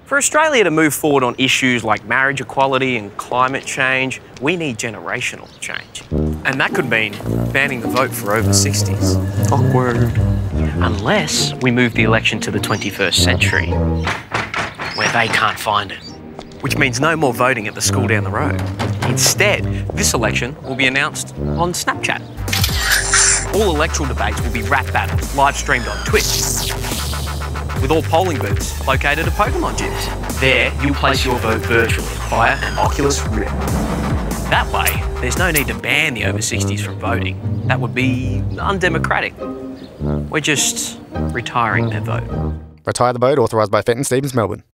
For Australia to move forward on issues like marriage equality and climate change, we need generational change. And that could mean banning the vote for over 60s. Awkward. Unless we move the election to the 21st century, where they can't find it. Which means no more voting at the school down the road. Instead, this election will be announced on Snapchat. All electoral debates will be rap battles, live streamed on Twitch, with all polling booths located at Pokemon gyms. There, you'll place your vote virtually via an Oculus Rift. That way, there's no need to ban the over 60s from voting. That would be undemocratic. We're just retiring their vote. Retire the vote, authorised by Fenton Stevens, Melbourne.